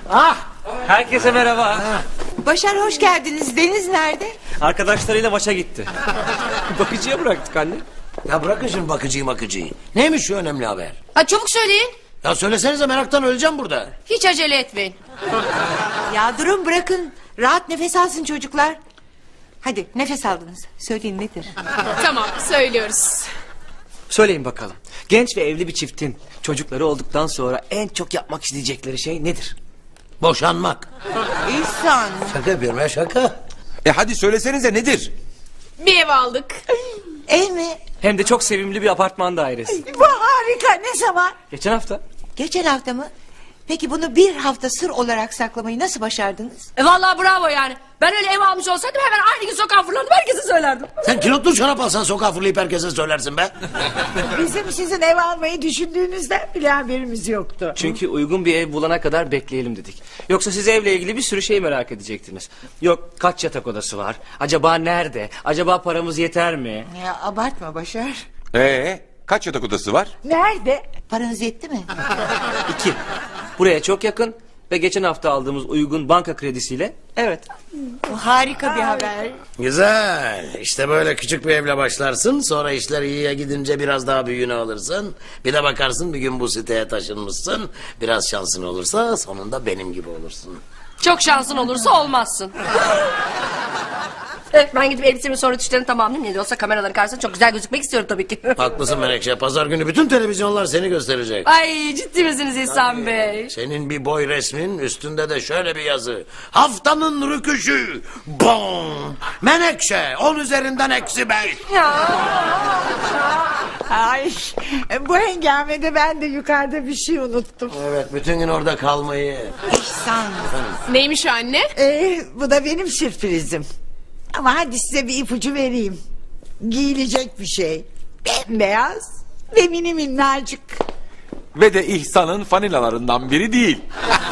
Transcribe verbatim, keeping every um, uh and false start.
Ah! Herkese merhaba. Başar hoş geldiniz. Deniz nerede? Arkadaşlarıyla maça gitti. Bakıcıya bıraktık anne. Ya bırakın şimdi bakıcıyı makıcıyı. Neymiş şu önemli haber? Ha, çabuk söyleyin. Ya söylesenize, meraktan öleceğim burada. Hiç acele etmeyin. Ya durun bırakın. Rahat nefes alsın çocuklar. Hadi nefes aldınız. Söyleyin nedir? Tamam, söylüyoruz. Söyleyin bakalım. Genç ve evli bir çiftin çocukları olduktan sonra en çok yapmak isteyecekleri şey nedir? Boşanmak. İhsan. Şaka yapıyorum ya, şaka. E hadi söylesenize nedir? Bir ev aldık. Ev mi? Hem de çok sevimli bir apartman dairesi. Bu harika. Ne zaman? Geçen hafta. Geçen hafta mı? Peki bunu bir hafta sır olarak saklamayı nasıl başardınız? E vallahi bravo yani. Ben öyle ev almış olsaydım hemen aynı gün sokağa fırlanıp herkese söylerdim. Sen kilotlu şarap alsan sokağa fırlayıp herkese söylersin be. Bizim sizin ev almayı düşündüğünüzden bile haberimiz yoktu. Çünkü uygun bir ev bulana kadar bekleyelim dedik. Yoksa siz evle ilgili bir sürü şey merak edecektiniz. Yok kaç yatak odası var? Acaba nerede? Acaba paramız yeter mi? Ya abartma Başar. Ee, kaç yatak odası var? Nerede? Paranız yetti mi? İki. Buraya çok yakın ve geçen hafta aldığımız uygun banka kredisiyle. Evet. Bu harika bir haber. Güzel. İşte böyle küçük bir evle başlarsın. Sonra işler iyiye gidince biraz daha büyüğünü alırsın. Bir de bakarsın bir gün bu siteye taşınmışsın. Biraz şansın olursa sonunda benim gibi olursun. Çok şansın olursa olmazsın. Evet, ben gidip elbisemin son rötuşlarını tamamlayayım. Ne de olsa kameraların karşısında çok güzel gözükmek istiyorum tabii ki. Haklısın Menekşe. Pazar günü bütün televizyonlar seni gösterecek. Ay, ciddi misiniz İhsan Bey? Senin bir boy resmin, üstünde de şöyle bir yazı. Haftanın rüküşü. Bom. Menekşe. On üzerinden eksi beş. Ay, bu hengamede ben de yukarıda bir şey unuttum. Evet, bütün gün orada kalmayı. İhsan. Neymiş anne? Ee, bu da benim sürprizim. Ama hadi size bir ipucu vereyim. Giyilecek bir şey. Bembeyaz ve mini minnacık. Ve de İhsan'ın fanilalarından biri değil.